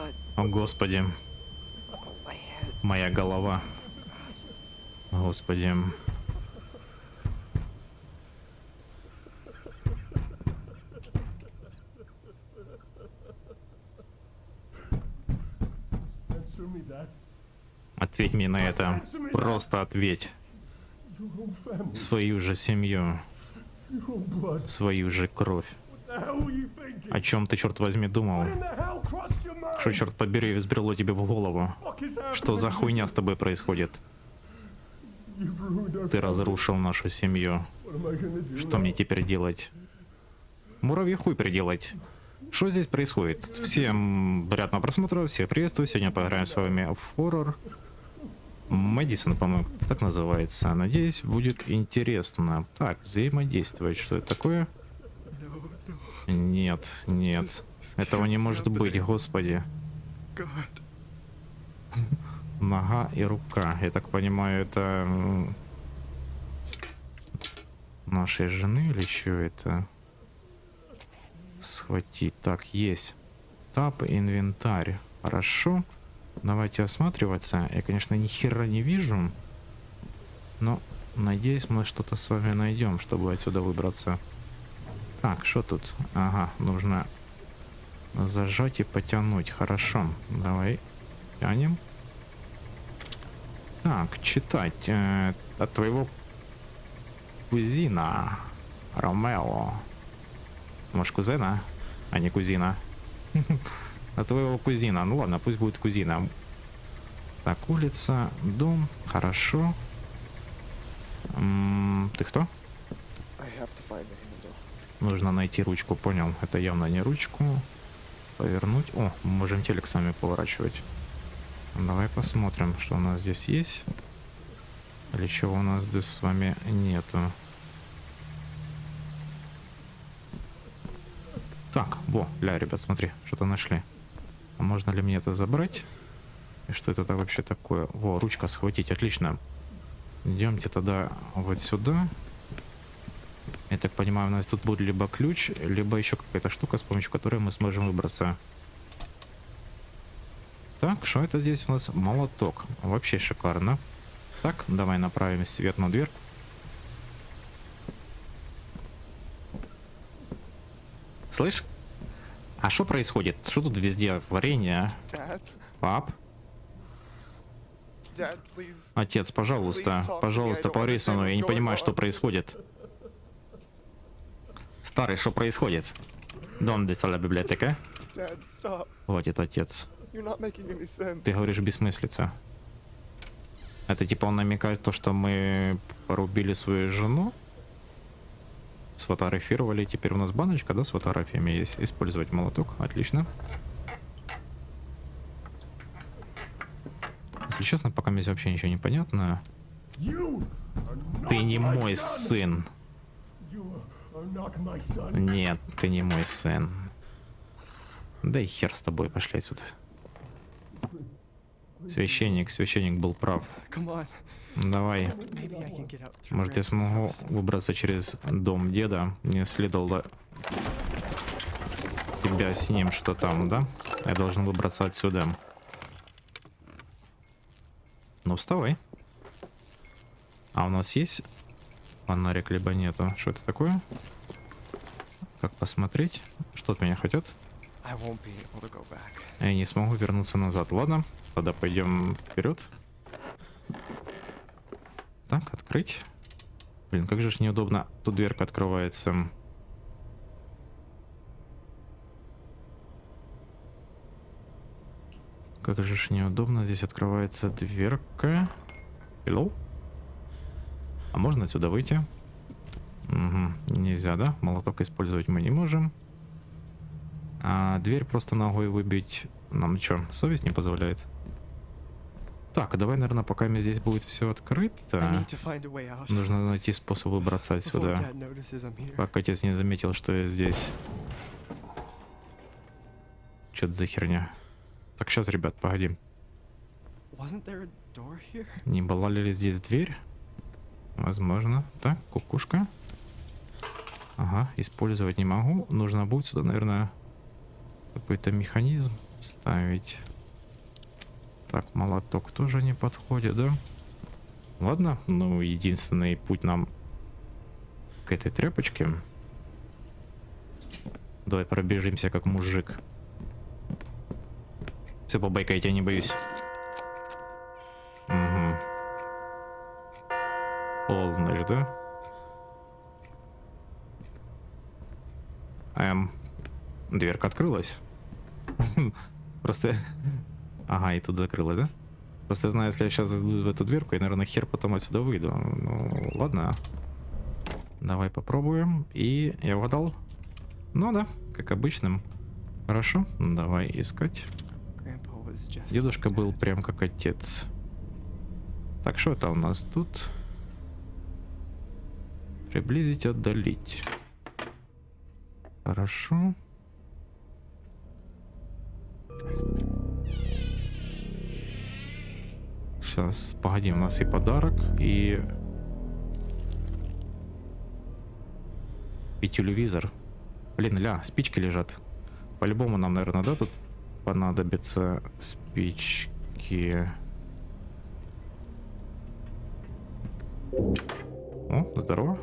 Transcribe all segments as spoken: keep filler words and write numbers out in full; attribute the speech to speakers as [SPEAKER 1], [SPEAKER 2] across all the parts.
[SPEAKER 1] О, Господи. Моя голова. Господи. Ответь мне на это. Просто ответь. Свою же семью. Свою же кровь. О чем ты, черт возьми, думал? Что, черт побери, взбрело тебе в голову? Что за хуйня с тобой происходит? Ты разрушил нашу семью. Что мне теперь делать? Муравей хуй приделать. Что здесь происходит? Всем приятного просмотра, всех приветствую. Сегодня поиграем с вами в хоррор. Мэдисон, по-моему, так называется. Надеюсь, будет интересно. Так, взаимодействовать. Что это такое? Нет, нет. Этого не может быть, Господи. Нога и рука. Я так понимаю, это нашей жены или что это? Схватить. Так, есть. Тап, инвентарь. Хорошо. Давайте осматриваться. Я, конечно, ни хера не вижу. Но, надеюсь, мы что-то с вами найдем, чтобы отсюда выбраться. Так, что тут? Ага, нужно зажать и потянуть. Хорошо. Давай тянем. Так, читать. Э, от твоего кузина Ромео. Может, кузена, а не кузина. От твоего кузина. Ну ладно, пусть будет кузина. Так, улица, дом. Хорошо. М-м, ты кто? Нужно найти ручку, понял. Это явно не ручку. Повернуть. О, мы можем телек сами поворачивать. Давай посмотрим, что у нас здесь есть. Или чего у нас здесь с вами нету. Так, во, ля, ребят, смотри, что-то нашли. А можно ли мне это забрать? И что это вообще такое? Во, ручка схватить, отлично. Идемте тогда вот сюда. Я так понимаю, у нас тут будет либо ключ, либо еще какая-то штука, с помощью которой мы сможем выбраться. Так, что это здесь у нас? Молоток. Вообще шикарно. Так, давай направим свет на дверь. Слышь? А что происходит? Что тут везде варенье? Пап? Отец, пожалуйста, пожалуйста, поговори со мной. Я не понимаю, что происходит. Старый, что происходит? Дом здесь la библиотека. Хватит, отец. Ты говоришь бессмыслица. Это типа он намекает то, что мы порубили свою жену? Сфотографировали. Теперь у нас баночка, да, с фотографиями есть. Использовать молоток. Отлично. Если честно, пока мне вообще ничего не понятно. Ты не мой сын. Нет, ты не мой сын. Да и хер с тобой, пошли отсюда. Священник, священник был прав. Давай. Может, я смогу выбраться через дом деда. Мне следовало тебя с ним, что там, да? Я должен выбраться отсюда. Ну, вставай. А у нас есть фонарик, либо нету? Что это такое? Как посмотреть? Что от меня хотят? Я не смогу вернуться назад. Ладно, тогда пойдем вперед. Так, открыть. Блин, как же ж неудобно. Тут дверка открывается. Как же ж неудобно. Здесь открывается дверка. Hello? А можно отсюда выйти? Угу. Нельзя, да? Молоток использовать мы не можем. А дверь просто ногой выбить нам что, совесть не позволяет? Так, давай, наверное, пока мне здесь будет все открыто, нужно найти способ выбраться отсюда, пока отец не заметил, что я здесь. Что это за херня? Так, сейчас, ребят, погоди. Не была ли здесь дверь? Возможно. Так, кукушка. Ага, использовать не могу. Нужно будет сюда, наверное, какой-то механизм ставить. Так, молоток тоже не подходит, да? Ладно, ну единственный путь нам к этой тряпочке. Давай пробежимся как мужик. Все, побайка, я тебя не боюсь. Угу. Полночь, да? Эм, дверка открылась. Просто... Ага, и тут закрылась, да? Просто я знаю, если я сейчас зайду в эту дверку, я, наверное, хер потом отсюда выйду. Ну, ладно. Давай попробуем. И я угадал. Ну да, как обычным. Хорошо, давай искать. Дедушка был прям как отец. Так, что это у нас тут? Приблизить, отдалить. Хорошо. Сейчас, погоди, у нас и подарок, и... И телевизор. Блин, ля, спички лежат. По-любому нам, наверное, да, тут понадобятся спички. О, здорово.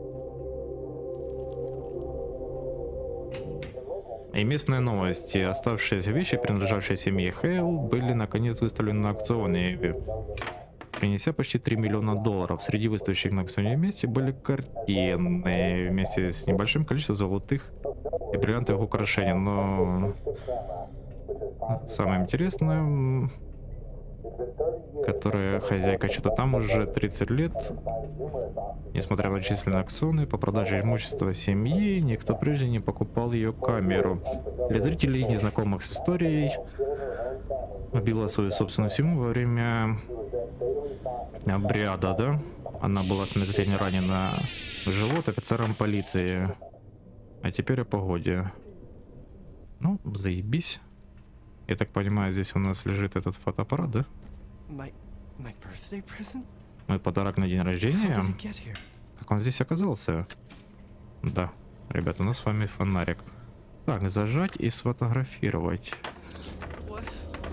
[SPEAKER 1] И местные новости. Оставшиеся вещи, принадлежавшие семье Хейл, были наконец выставлены на аукционе, принеся почти три миллиона долларов. Среди выставляющих на аукционе вместе были картины вместе с небольшим количеством золотых и бриллиантовых украшений. Но самое интересное, которая хозяйка что-то там уже тридцать лет, несмотря на численные аукционы по продаже имущества семьи, никто прежде не покупал ее камеру. Для зрителей, незнакомых с историей, убила свою собственную семью во время обряда, да? Она была смертельно ранена в живот офицером полиции. А теперь о погоде. Ну, заебись. Я так понимаю, здесь у нас лежит этот фотоаппарат, да?
[SPEAKER 2] My, my birthday present?
[SPEAKER 1] Мой подарок на день рождения.
[SPEAKER 2] How did it get here?
[SPEAKER 1] Как он здесь оказался? Да, ребята, у нас с вами фонарик. Так, зажать и сфотографировать.
[SPEAKER 2] What?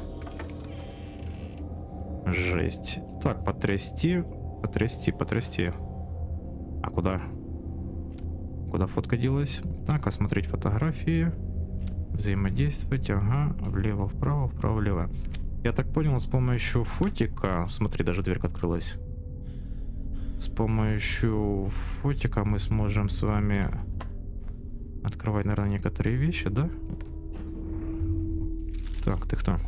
[SPEAKER 1] Жесть. Так, потрясти, потрясти, потрясти. А куда? Куда фотка делась? Так, осмотреть фотографии. Взаимодействовать, ага, влево, вправо, вправо, влево. Я так понял, с помощью фотика... Смотри, даже дверка открылась. С помощью фотика мы сможем с вами открывать, наверное, некоторые вещи, да? Так, ты кто?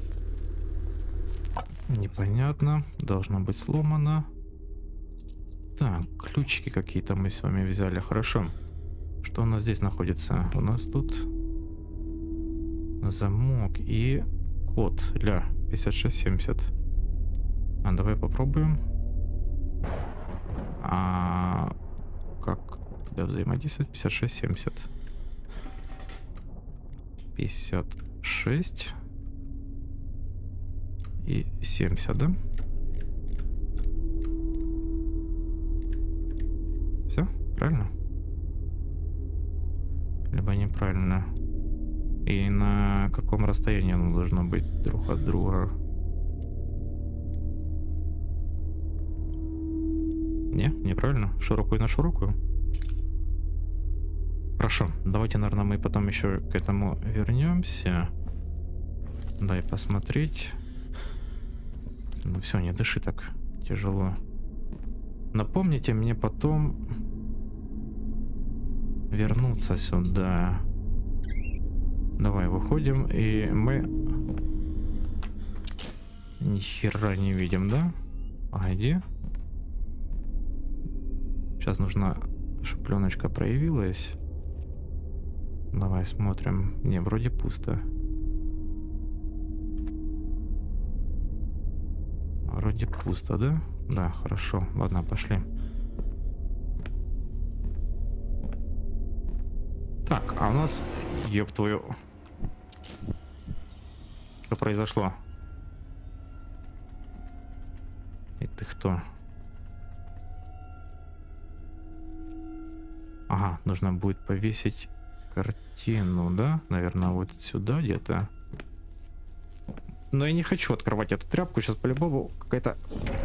[SPEAKER 1] Непонятно. Должно быть сломано. Так, ключики какие-то мы с вами взяли. Хорошо. Что у нас здесь находится? У нас тут замок и код. Ля, пятьдесят шесть семьдесят. А, давай попробуем. А как тебя взаимодействовать? пятьдесят шесть семьдесят. пятьдесят шесть и семьдесят, да? Все? Правильно? Либо неправильно. И на каком расстоянии оно должно быть друг от друга? Не, неправильно. Широкую на широкую. Хорошо. Давайте, наверное, мы потом еще к этому вернемся. Дай посмотреть. Ну все, не дыши так тяжело. Напомните мне потом вернуться сюда. Давай, выходим, и мы ни хера не видим, да? Погоди. Сейчас нужно, чтобы пленочка проявилась. Давай смотрим. Не, вроде пусто. Вроде пусто, да? Да, хорошо. Ладно, пошли. Так, а у нас... Ёб твою... Что произошло? И ты кто? Ага, нужно будет повесить картину, да? Наверное, вот сюда где-то. Но я не хочу открывать эту тряпку. Сейчас по-любому какая-то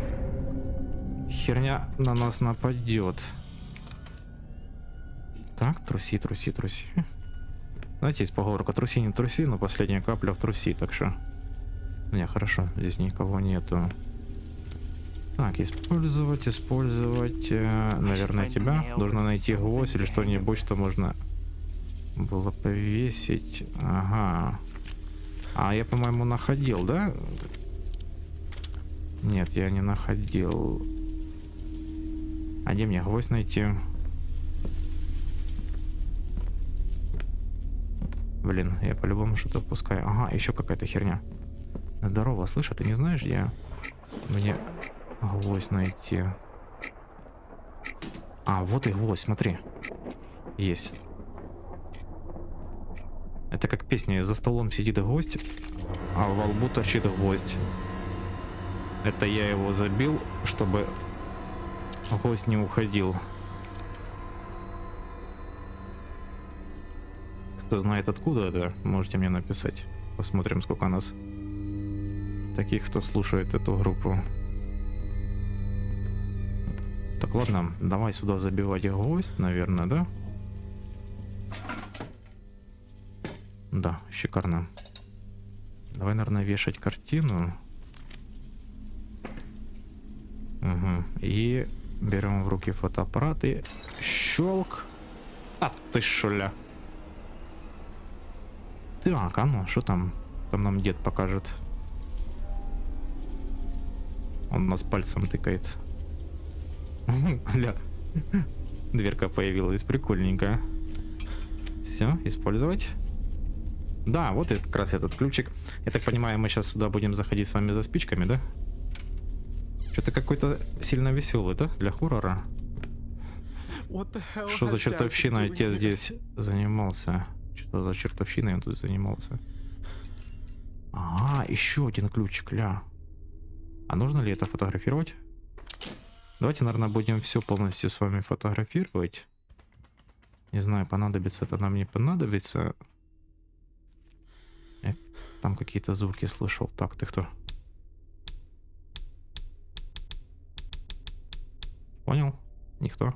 [SPEAKER 1] херня на нас нападет. Так, труси, труси, труси. Знаете, есть поговорка: труси, не труси, но последняя капля в труси, так что... Не, хорошо, здесь никого нету. Так, использовать, использовать, э, наверное, тебя. Нужно найти гвоздь или что-нибудь, что можно было повесить. Ага. А я, по-моему, находил, да? Нет, я не находил. А где мне гвоздь найти? Блин, я по-любому что-то пускаю. Ага, еще какая-то херня. Здорово, слышь, а ты не знаешь, где мне гвоздь найти? А, вот и гвоздь, смотри. Есть. Это как песня: за столом сидит гвоздь, а во лбу торчит гвоздь. Это я его забил, чтобы гвоздь не уходил. Кто знает, откуда это, можете мне написать. Посмотрим, сколько нас таких, кто слушает эту группу. Так, ладно, давай сюда забивать гвоздь, наверное, да? Да, шикарно. Давай, наверное, вешать картину. Угу. И берем в руки фотоаппарат и щелк. А ты шуля. Так, а ну, что там? Там нам дед покажет. Он нас пальцем тыкает. Ля. Дверка появилась, прикольненько. Все, использовать. Да, вот и как раз этот ключик. Я так понимаю, мы сейчас сюда будем заходить с вами за спичками, да? Что-то какой-то сильно веселый, да? Для хоррора. Что за чертовщина отец здесь занимался? Что за чертовщиной он тут занимался? А, еще один ключик, ля. А нужно ли это фотографировать? Давайте, наверное, будем все полностью с вами фотографировать. Не знаю, понадобится это нам, не понадобится. Я там какие-то звуки слышал. Так, ты кто? Понял? Никто?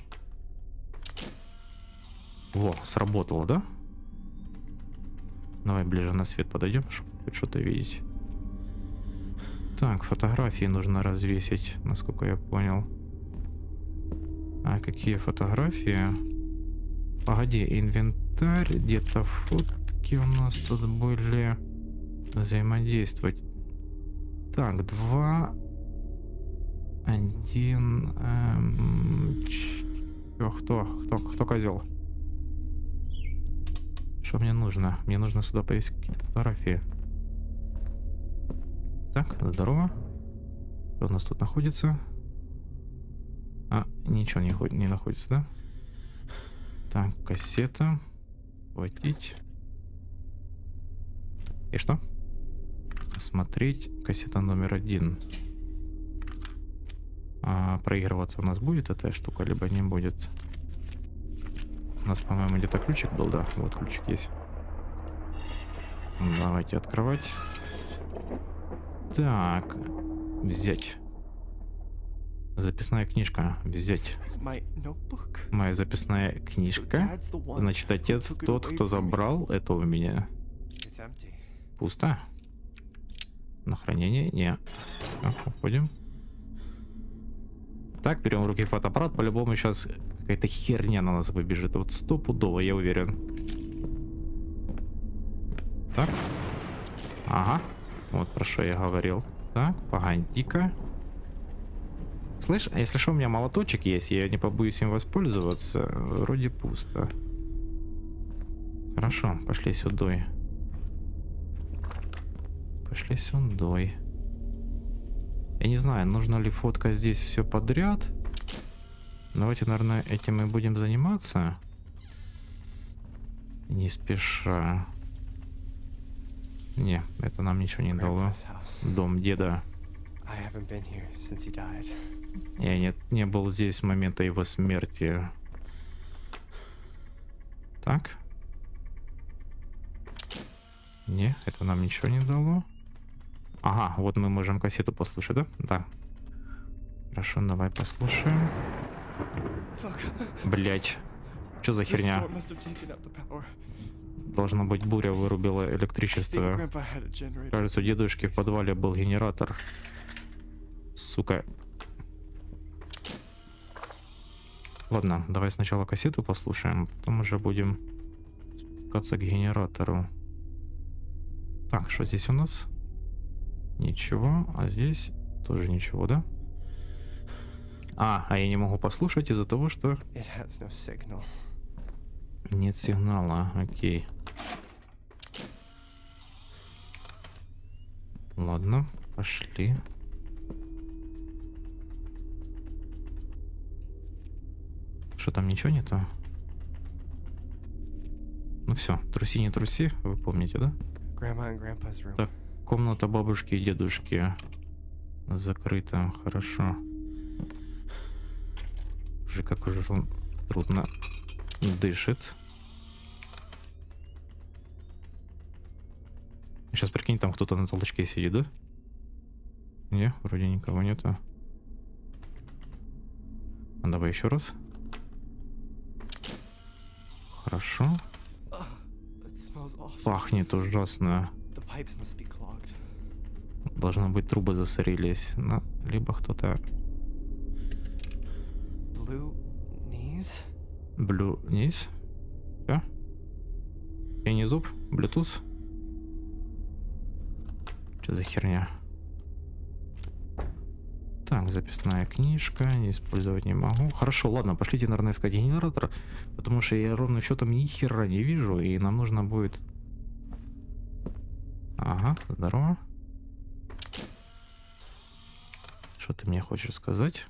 [SPEAKER 1] Во, сработало, да? Давай ближе на свет подойдем, чтобы хоть что-то видеть. Так, фотографии нужно развесить, насколько я понял. А какие фотографии? Погоди, инвентарь, где-то фотки у нас тут были. Взаимодействовать. Так, два, один. Эм, ч... Кто? Кто? Кто козел? Что мне нужно? Мне нужно сюда повесить какие-то фотографии. Так, здорово. Что у нас тут находится? А, ничего не, не находится, да? Так, кассета. Хватить. И что? Смотреть. Кассета номер один. А, проигрываться у нас будет эта штука, либо не будет? У нас, по-моему, где-то ключик был, да? Вот ключик есть. Давайте открывать. Так. Взять. Записная книжка. Взять. Моя записная книжка. Значит, отец тот, кто забрал это у меня. Пусто. На хранение? Не. Все, уходим. Так, берем в руки фотоаппарат. По-любому сейчас какая-то херня на нас выбежит. Вот стопудово, я уверен. Так. Ага. Вот про что я говорил. Так, погоди-ка. Слышь, а если что, у меня молоточек есть, я не побоюсь им воспользоваться. Вроде пусто. Хорошо, пошли сюда. Пошли сюда. Я не знаю, нужно ли фотка здесь все подряд. Давайте, наверное, этим и будем заниматься. Не спеша. Не, это нам ничего не дало. Дом деда. Я не, не был здесь с момента его смерти. Так. Не, это нам ничего не дало. Ага, вот мы можем кассету послушать, да? Да. Хорошо, давай послушаем.
[SPEAKER 2] Fuck.
[SPEAKER 1] Блять. Что за
[SPEAKER 2] The
[SPEAKER 1] херня?
[SPEAKER 2] storm must have taken up the power.
[SPEAKER 1] Должно быть, буря вырубила
[SPEAKER 2] I think
[SPEAKER 1] электричество.
[SPEAKER 2] Grandpa had a generator.
[SPEAKER 1] Кажется, у дедушки в подвале был генератор. Сука. Ладно, давай сначала кассету послушаем, потом уже будем спускаться к генератору. Так, что здесь у нас? Ничего, а здесь тоже ничего, да? А, а я не могу послушать из-за того, что
[SPEAKER 2] It has no signal.
[SPEAKER 1] нет сигнала. Окей. Ладно, пошли. Что там, ничего нету? Ну все, труси не труси, вы помните, да?
[SPEAKER 2] Grandma and Grandpa's room.
[SPEAKER 1] Так, комната бабушки и дедушки закрыта, хорошо. Уже как уже он трудно дышит. Сейчас прикинь, там кто-то на толчке сидит, да? Не, вроде никого нету. А давай еще раз. Хорошо.
[SPEAKER 2] Ugh, it smells awful.
[SPEAKER 1] Пахнет ужасно.
[SPEAKER 2] The pipes must be clogged.
[SPEAKER 1] Должно быть, трубы засорились. На... Либо кто-то...
[SPEAKER 2] Blue knees?
[SPEAKER 1] Блю... Низ? Да? Я не зуб? Bluetooth? Что за херня? Так, записная книжка. Не использовать не могу. Хорошо, ладно, пошлите, наверное, искать генератор. Потому что я ровно счетом ни хера не вижу. И нам нужно будет... Ага, здорово. Что ты мне хочешь сказать?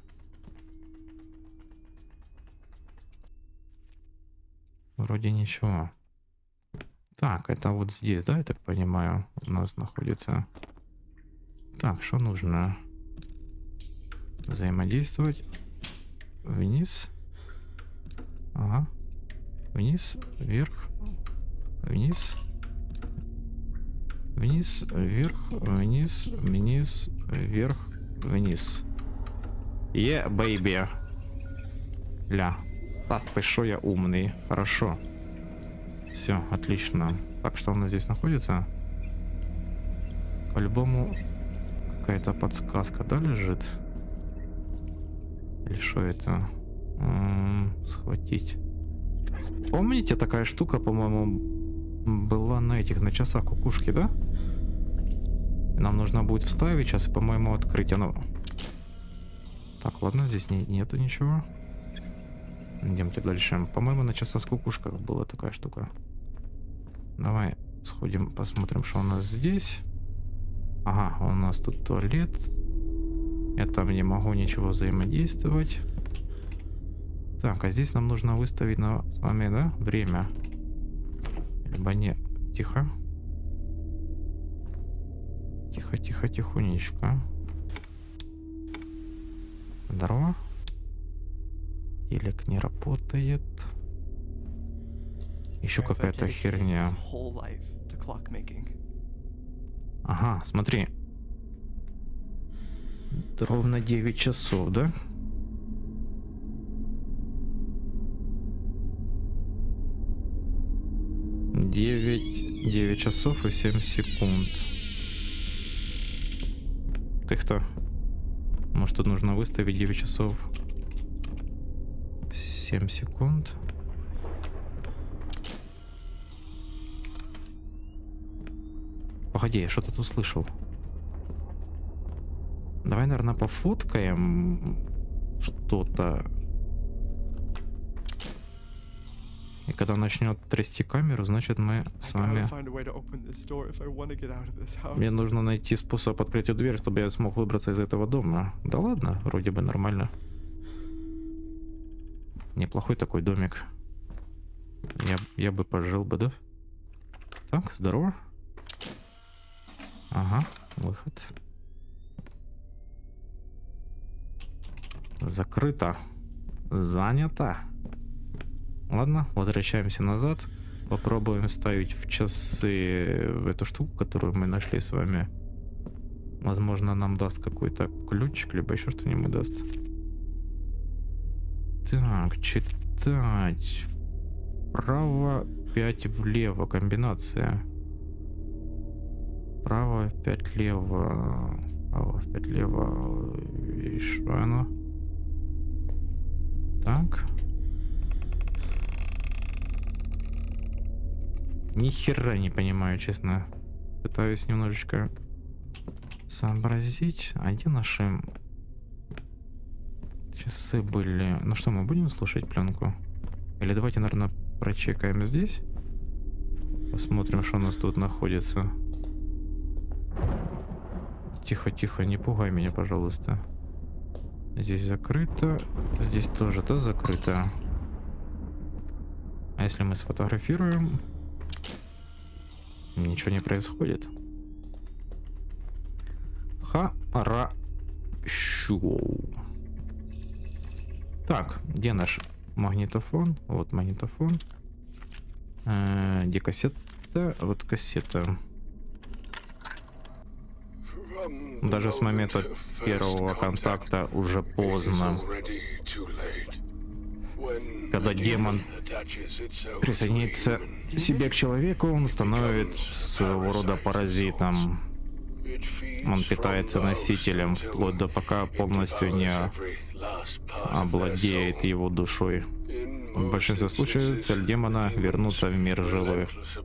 [SPEAKER 1] Вроде ничего. Так, это вот здесь, да, я так понимаю, у нас находится. Так, что нужно? Взаимодействовать. Вниз. Ага. Вниз, вверх, вниз. Вниз, вверх, вниз, вниз, вверх, вниз. Е, бейби. Ля. Так, ты шо, я умный. Хорошо. Все, отлично. Так, что у нас здесь находится? По-любому какая-то подсказка, да, лежит? Или что это? М-м, схватить. Помните, такая штука, по-моему, была на этих, на часах кукушки, да? Нам нужно будет вставить сейчас и, по-моему, открыть оно. Так, ладно, здесь не, нету ничего. Идемте дальше. По-моему, на часах кукушках была такая штука. Давай сходим, посмотрим, что у нас здесь. Ага, у нас тут туалет. Я там не могу ничего взаимодействовать. Так, а здесь нам нужно выставить на, с вами, да, время. Либо не. Тихо. Тихо, тихо, тихонечко. Здорово. Телек не работает. Еще
[SPEAKER 2] Grandpa
[SPEAKER 1] какая-то
[SPEAKER 2] dedicated
[SPEAKER 1] херня.
[SPEAKER 2] his whole life to clockmaking.
[SPEAKER 1] Ага, смотри. Ровно девять часов, да? девять, девять часов и семь секунд. Ты кто? Может, тут нужно выставить девять часов семь секунд. Погоди, я что-то тут слышал. Давай, наверное, пофоткаем что-то. И когда начнет трясти камеру, значит мы с вами... Мне нужно найти способ открыть эту дверь, чтобы я смог выбраться из этого дома. Да ладно, вроде бы нормально. Неплохой такой домик. Я, я бы пожил бы, да? Так, здорово. Ага, выход. Закрыто. Занято. Ладно, возвращаемся назад. Попробуем вставить в часы в эту штуку, которую мы нашли с вами. Возможно, нам даст какой-то ключик, либо еще что-нибудь даст. Так, читать. Вправо, пять влево. Комбинация. Право, пять лево. Право, пять лево. И что оно? Так. Ни хера не понимаю, честно. Пытаюсь немножечко сообразить. А где наши часы были? Ну что, мы будем слушать пленку? Или давайте, наверное, прочекаем здесь. Посмотрим, что у нас тут находится. Тихо, тихо, не пугай меня, пожалуйста. Здесь закрыто. Здесь тоже-то закрыто. А если мы сфотографируем? Ничего не происходит. Хорошо. Так, где наш магнитофон? Вот магнитофон. Э, где кассета? Вот кассета. Даже с момента первого контакта уже поздно. Когда демон присоединится к себе к человеку, он становится своего рода паразитом. Он питается носителем, вплоть до пока полностью не овладеет его душой. В большинстве случаев цель демона — вернуться в мир живых.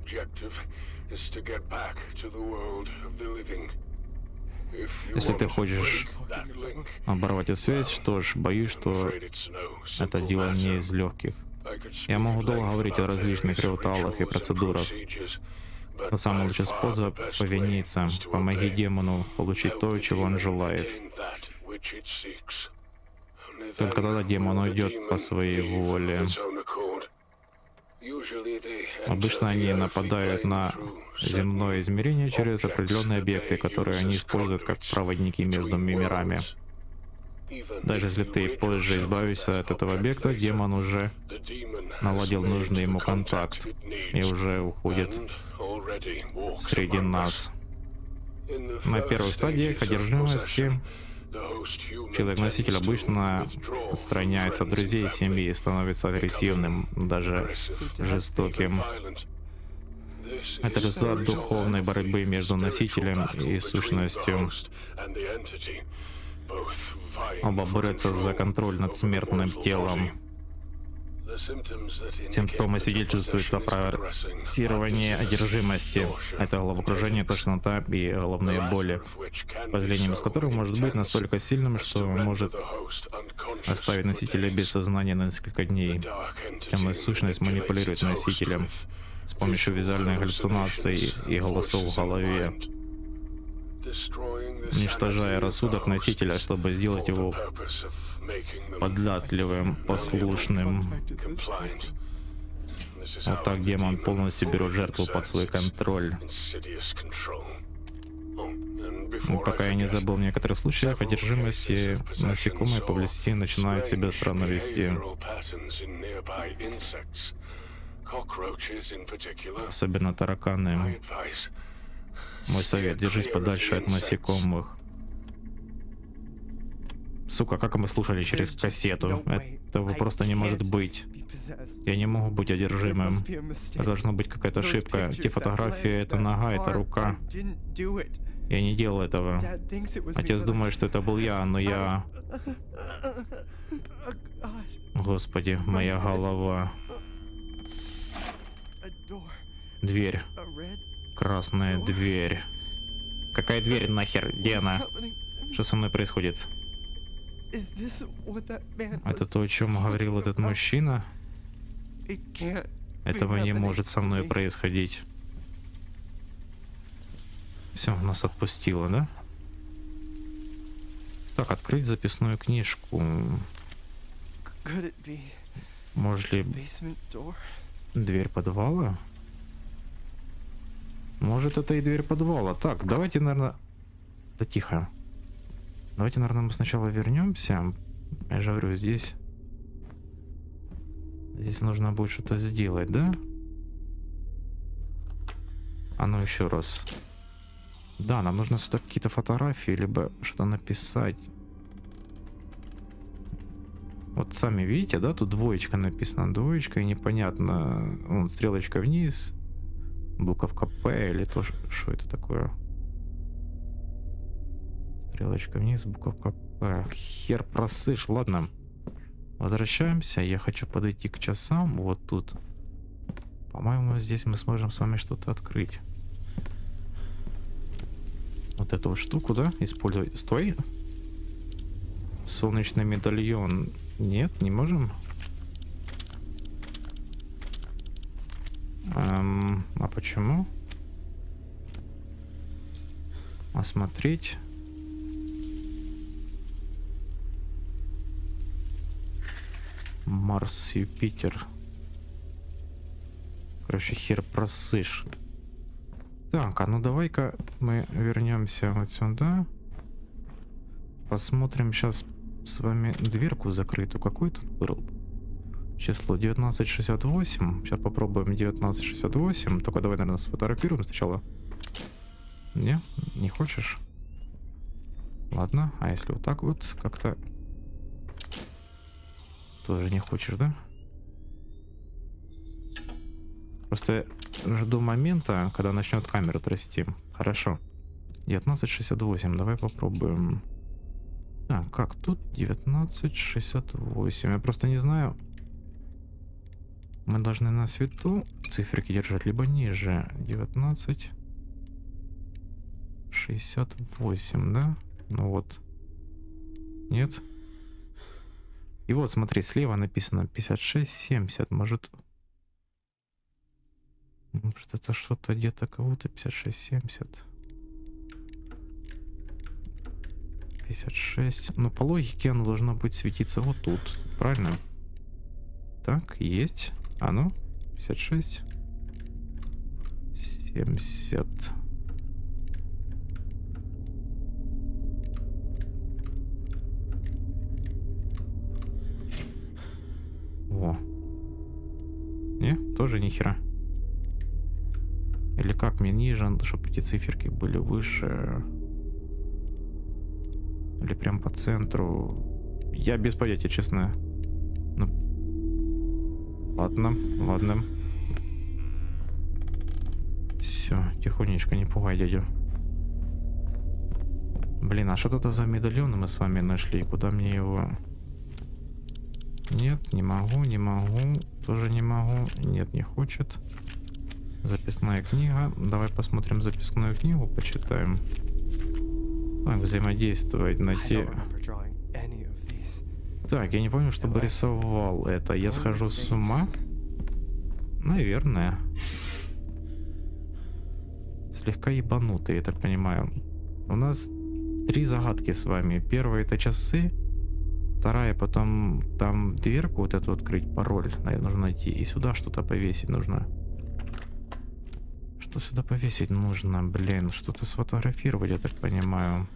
[SPEAKER 1] Если ты хочешь оборвать эту связь, что ж, боюсь, что это дело не из легких. Я могу долго говорить о различных ритуалах и процедурах, но самый лучший способ — повиниться. Помоги демону получить то, чего он желает. Только тогда демон уйдет по своей воле. Обычно они нападают на земное измерение через определенные объекты, которые они используют как проводники между мирами. Даже если ты позже избавишься от этого объекта, демон уже наладил нужный ему контакт и уже уходит среди нас. На первых стадиях одержимости человек-носитель обычно отстраняется от друзей и семьи, становится агрессивным, даже жестоким. Это результат духовной борьбы между носителем и сущностью. Оба борются за контроль над смертным телом. Симптомы свидетельствуют о прогрессировании одержимости. Это головокружение, тошнота и головные боли, последним из которых может быть настолько сильным, что может оставить носителя без сознания на несколько дней. Темная сущность манипулирует носителем с помощью визуальных галлюцинаций и голосов в голове, уничтожая рассудок носителя, чтобы сделать его податливым, послушным. Вот так демон полностью берет жертву под свой контроль. И пока я не забыл, в некоторых случаях одержимости насекомые поблизости начинают себя странно вести. Особенно тараканы. Мой совет: держись подальше от насекомых. Сука, как мы слушали через кассету? Этого просто не может быть. Я не могу быть одержимым. Это должна быть какая-то ошибка. Те фотографии — это нога, это рука. Я не делал этого. Отец думает, что это был я, но я... Господи, моя голова. Дверь. Красная дверь. Какая дверь нахер? Где она? Что со мной происходит? Это то, о чем говорил этот мужчина? Этого не может со мной происходить. Все, нас отпустило, да? Так, открыть записную книжку. Может ли дверь подвала? Может, это и дверь подвала. Так, давайте, наверное... Да тихо. Давайте, наверное, мы сначала вернемся. Я же говорю, здесь... Здесь нужно будет что-то сделать, да? А ну еще раз. Да, нам нужно сюда какие-то фотографии, либо что-то написать. Вот сами видите, да, тут двоечка написана, двоечка, и непонятно, вон, стрелочка вниз, буковка П, или то, что это такое. Стрелочка вниз, буковка П. Хер просышь, ладно. Возвращаемся, я хочу подойти к часам, вот тут. По-моему, здесь мы сможем с вами что-то открыть. Вот эту вот штуку, да, использовать. Стой. Солнечный медальон. Нет, не можем. Эм, а почему? Осмотреть. Марс, Юпитер. Короче, хер просышь. Так, а ну давай-ка мы вернемся вот сюда. Посмотрим сейчас с вами дверку закрытую. Какой тут был? Число девятнадцать шестьдесят восемь. Сейчас попробуем девятнадцать шестьдесят восемь. Только давай, наверное, сфотографируем сначала. Не? Не хочешь? Ладно, а если вот так вот как-то... Тоже не хочешь, да? Просто жду момента, когда начнет камера трясти. Хорошо. девятнадцать шестьдесят восемь. Давай попробуем. А, как тут девятнадцать шестьдесят восемь? Я просто не знаю. Мы должны на свету циферки держать, либо ниже. девятнадцать шестьдесят восемь, да? Ну вот. Нет. И вот, смотри, слева написано пятьдесят шесть семьдесят. Может... Может, это что-то где-то кого-то пятьдесят шесть семьдесят. пятьдесят шесть. Ну, по логике оно должно быть светиться вот тут. Правильно? Так, есть. А ну, пятьдесят шесть. семьдесят. О. Не, тоже ни хера. Или как мне ниже, чтобы эти циферки были выше? Или прям по центру? Я без понятия, честно. Ну, ладно, ладно. Все, тихонечко, не пугай дядю. Блин, а что это за медальон мы с вами нашли? Куда мне его... Нет, не могу, не могу. Тоже не могу. Нет, не хочет. Записная книга. Давай посмотрим записную книгу, почитаем. Так, взаимодействовать на те... Так, я не помню, чтобы рисовал это. Я схожу с ума? Наверное. Слегка ебанутый, я так понимаю. У нас три загадки с вами. Первая — это часы. Вторая, потом там дверку вот эту открыть, пароль, наверное, нужно найти. И сюда что-то повесить нужно. Что сюда повесить нужно? Блин, что-то сфотографировать, я так понимаю.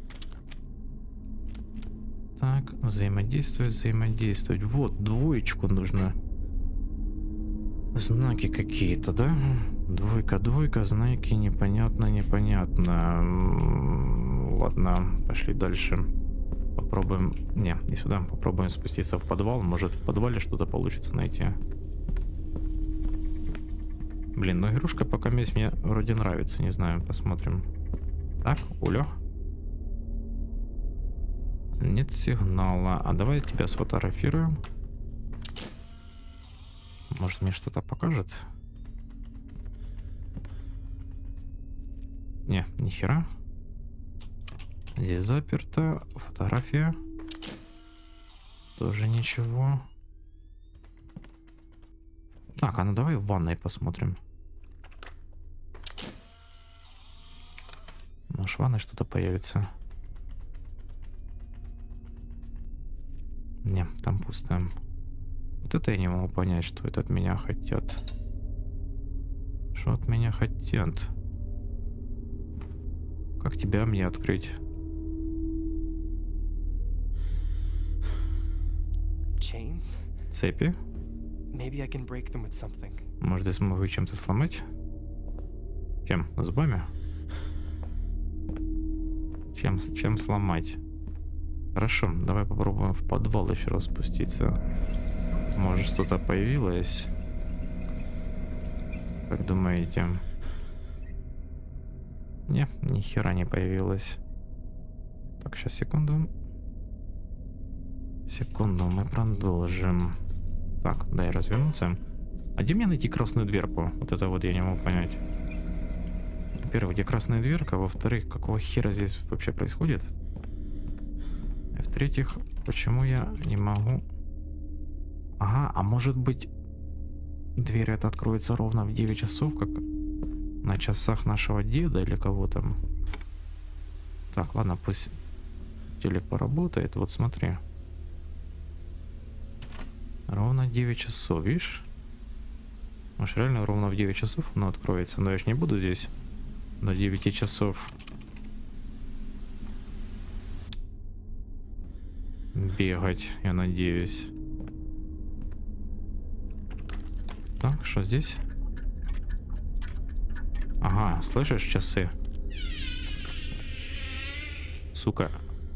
[SPEAKER 1] Так, взаимодействовать, взаимодействовать. Вот, двоечку нужно. Знаки какие-то, да? Двойка, двойка, знаки, непонятно, непонятно. Ладно, пошли дальше. Попробуем... Не, не сюда. Попробуем спуститься в подвал. Может, в подвале что-то получится найти. Блин, ну игрушка пока мне вроде нравится. Не знаю, посмотрим. Так, Оля. Нет сигнала. А давай тебя сфотографируем. Может, мне что-то покажет? Не, ни хера. Здесь заперто. Фотография. Тоже ничего. Так, а ну давай в ванной посмотрим. Может, в ванной что-то появится. Не, там пусто. Вот это я не могу понять, что это от меня хотят. Что от меня хотят? Как тебя мне открыть?
[SPEAKER 2] Chains?
[SPEAKER 1] Цепи?
[SPEAKER 2] Maybe I can break them with something.
[SPEAKER 1] Может, я смогу чем-то сломать? Чем? Зубами? Чем, чем сломать? Хорошо, давай попробуем в подвал еще раз спуститься. Может, что-то появилось? Как думаете? Не, ни хера не появилось. Так, сейчас, секунду. Секунду, мы продолжим. Так, дай развернуться. А где мне найти красную дверку? Вот это вот я не могу понять. Во-первых, где красная дверка? Во-вторых, какого хера здесь вообще происходит? И в-третьих, почему я не могу... Ага, а может быть... Дверь эта откроется ровно в девять часов, как на часах нашего деда или кого там. Так, ладно, пусть телек поработает. Вот смотри. Ровно девять часов, видишь? Может, реально ровно в девять часов она откроется. Но я ж не буду здесь до девяти часов бегать, я надеюсь. Так, что здесь? Ага, слышишь, часы? Сука.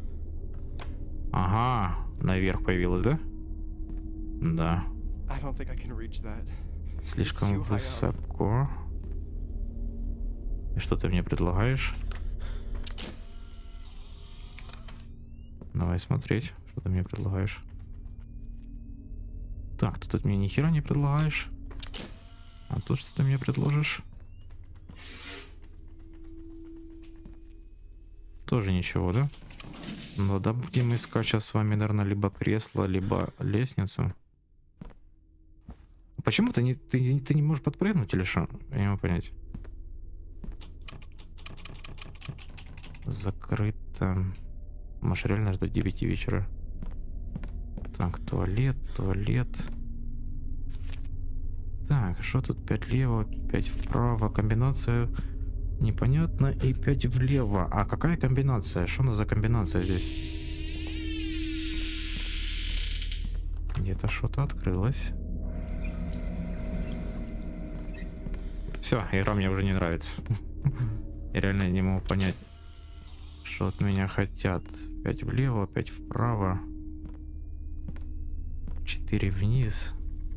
[SPEAKER 1] Ага, наверх появилась, да? Да.
[SPEAKER 2] I don't think I can reach that.
[SPEAKER 1] Слишком
[SPEAKER 2] It's too high up.
[SPEAKER 1] высоко. И что ты мне предлагаешь? Давай смотреть, что ты мне предлагаешь. Так, ты тут мне ни хера не предлагаешь. А тут что ты мне предложишь? Тоже ничего, да? Ну да, будем искать сейчас с вами, наверное, либо кресло, либо лестницу. Почему ты не, ты, ты не можешь подпрыгнуть или что? Я не могу понять. Закрыто. Может, реально ждать девяти вечера. Так, туалет, туалет. Так, что тут? пять влево, пять вправо. Комбинация непонятна. И пять влево. А какая комбинация? Что у нас за комбинация здесь? Где-то что-то открылось. Все, игра мне уже не нравится. Я реально не могу понять, что от меня хотят. пять влево, пять вправо. четыре вниз.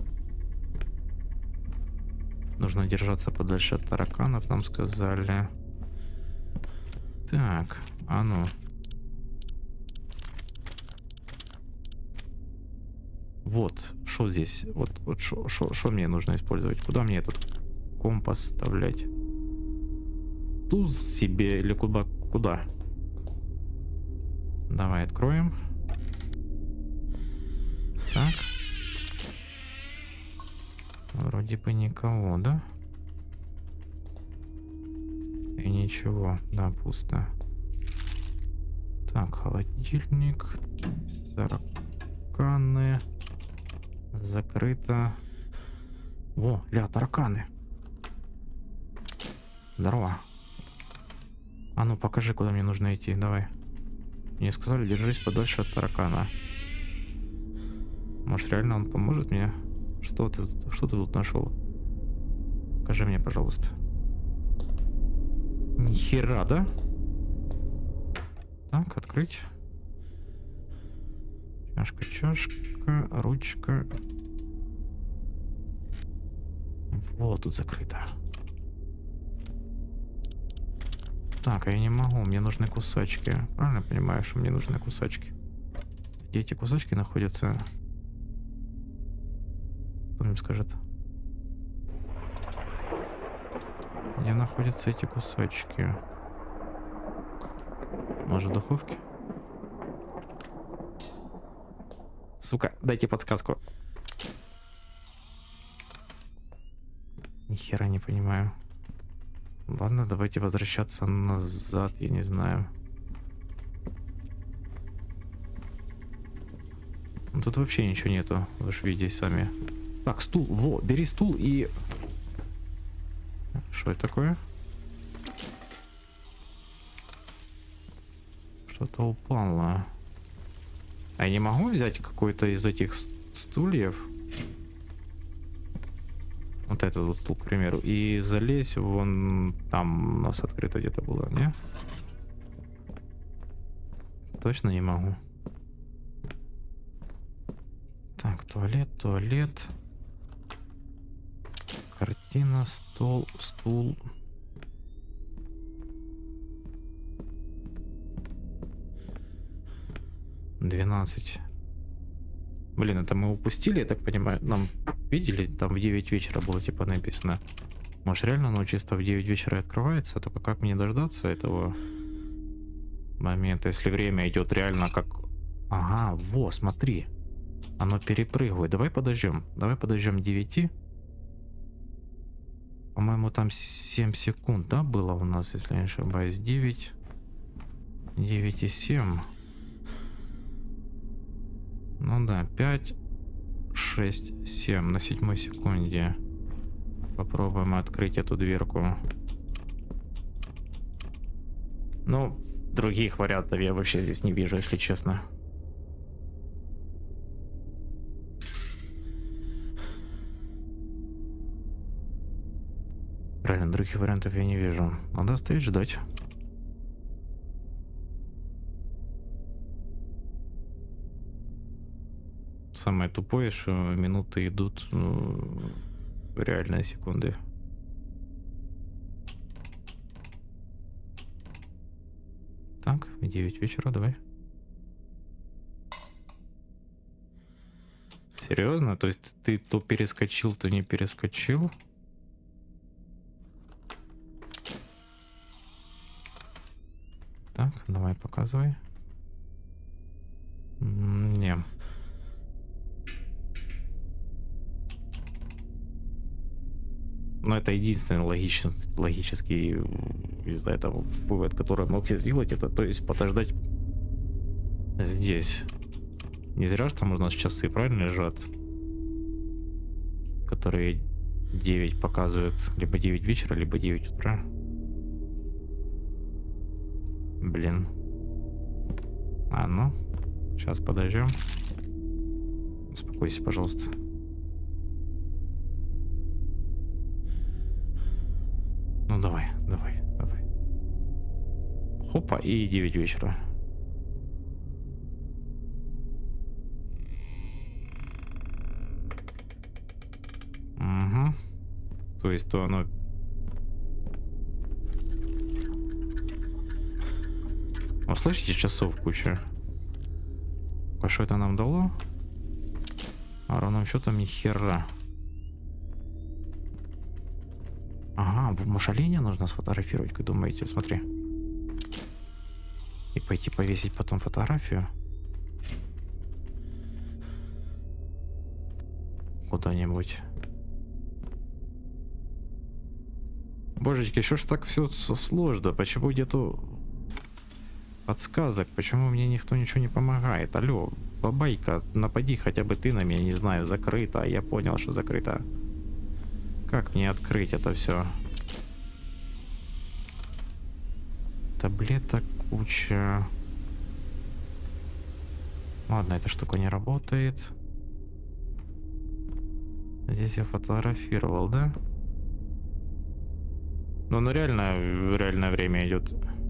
[SPEAKER 1] Нужно держаться подальше от тараканов, нам сказали. Так, а ну. Вот, что здесь? Вот, вот что мне нужно использовать? Куда мне этот компас вставлять? Туз себе или куда? Куда? Давай откроем. Так. Вроде бы никого, да? И ничего, да, пусто. Так, холодильник. Тараканы. Закрыто. Во, ля, тараканы. Здорово. А ну покажи, куда мне нужно идти, давай. Мне сказали, держись подальше от таракана. Может, реально он поможет мне? Что ты, что ты тут нашел? Покажи мне, пожалуйста. Нихера, да? Так, открыть. Чашка, чашка, ручка. Вот тут закрыто. Так, а я не могу, мне нужны кусачки. Правильно понимаю, что мне нужны кусачки? Где эти кусачки находятся? Кто мне скажет? Где находятся эти кусачки? Может, в духовке? Сука, дайте подсказку. Ни хера не понимаю. Ладно, давайте возвращаться назад, я не знаю. Тут вообще ничего нету, вы же видите сами. Так, стул, во, бери стул и... Что это такое? Что-то упало. А я не могу взять какой-то из этих стульев? Вот этот вот стул, к примеру. И залезь вон там у нас открыто где-то было, не? Точно не могу. Так, туалет, туалет. Картина, стол, стул. двенадцать. Блин, это мы упустили, я так понимаю. Нам видели, там в девять вечера было типа написано. Может реально оно чисто в девять вечера открывается? Только как мне дождаться этого момента, если время идет реально как... Ага, во, смотри. Оно перепрыгивает. Давай подождем. Давай подождем девяти. По-моему, там семь секунд, да, было у нас, если я не ошибаюсь. девять. девять и семь. Ну да, пять, шесть, семь. На седьмой секунде. Попробуем открыть эту дверку. Ну, других вариантов я вообще здесь не вижу, если честно. Правильно, других вариантов я не вижу. Надо стоять ждать. Самое тупое, что минуты идут, ну, реальные секунды. Так, в девять вечера, давай. Серьезно? То есть ты то перескочил, то не перескочил? Так, давай показывай. Не. Но это единственный логичный, логический из-за этого вывод, который мог я сделать, это то есть подождать здесь. Не зря же там у нас часы правильно лежат, которые девять показывают, либо девять вечера, либо девять утра. Блин. А ну, сейчас подождем. Успокойся, пожалуйста. Ну давай, давай, давай. Хопа, и девять вечера. Угу. То есть то оно... О, слышите, часов куча. А что это нам дало? А ровным счетом ни хера. Ага, мушаление нужно сфотографировать, как думаете? Смотри. И пойти повесить потом фотографию. Куда-нибудь. Божечки, что ж так все сложно? Почему где-то подсказок? Почему мне никто ничего не помогает? Алло, бабайка, напади хотя бы ты на меня, не знаю, закрыто. Я понял, что закрыто. Как мне открыть это все? Таблеток куча. Ладно, эта штука не работает. Здесь я фотографировал, да? Но оно реально, реальное время идет.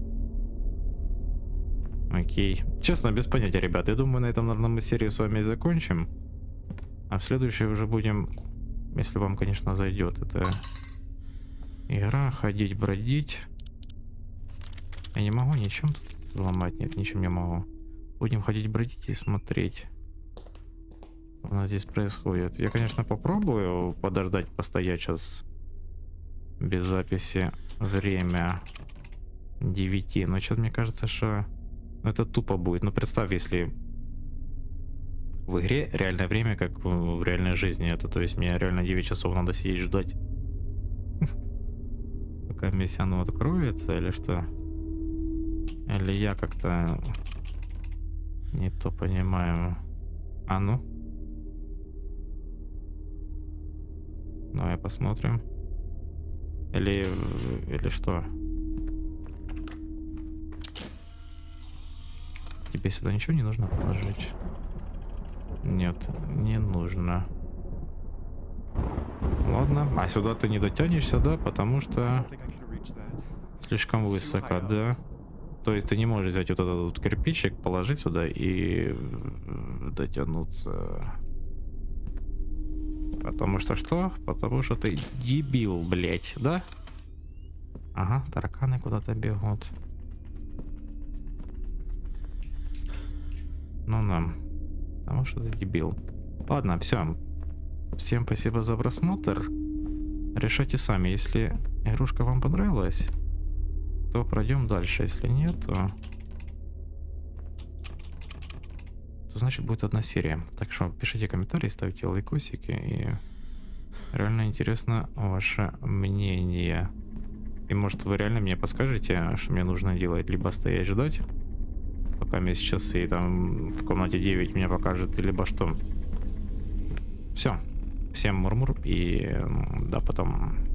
[SPEAKER 1] Окей. Честно, без понятия, ребят. Я думаю, на этом, наверное, мы серию с вами закончим. А в следующей уже будем... Если вам, конечно, зайдет эта игра, ходить, бродить. Я не могу ничем тут ломать, нет, ничем не могу. Будем ходить, бродить и смотреть, что у нас здесь происходит. Я, конечно, попробую подождать, постоять сейчас без записи время девяти, но что-то мне кажется, что это тупо будет. Ну, представь, если в игре реальное время, как в реальной жизни. Это, то есть, мне реально девять часов надо сидеть ждать. Пока миссия, ну, откроется, или что? Или я как-то не то понимаю. А ну? Давай посмотрим. Или... Или что? Тебе сюда ничего не нужно положить? Нет, не нужно. Ладно. А сюда ты не дотянешься, да? Потому
[SPEAKER 2] I
[SPEAKER 1] что
[SPEAKER 2] don't think I can reach that.
[SPEAKER 1] слишком
[SPEAKER 2] It's too
[SPEAKER 1] высоко,
[SPEAKER 2] high up.
[SPEAKER 1] да? То есть ты не можешь взять вот этот вот кирпичик, положить сюда и э, дотянуться. Потому что что? Потому что ты дебил, блять, да? Ага, тараканы куда-то бегут. Ну да. Потому что ты дебил. Ладно, все. Всем спасибо за просмотр. Решайте сами. Если игрушка вам понравилась, то пройдем дальше. Если нет, то... то значит будет одна серия. Так что пишите комментарии, ставьте лайкосики. И реально интересно ваше мнение. И может вы реально мне подскажете, что мне нужно делать? Либо стоять ждать, пока мне сейчас и там в комнате девять меня покажет, либо что. Все. Всем мур-мур и до потом.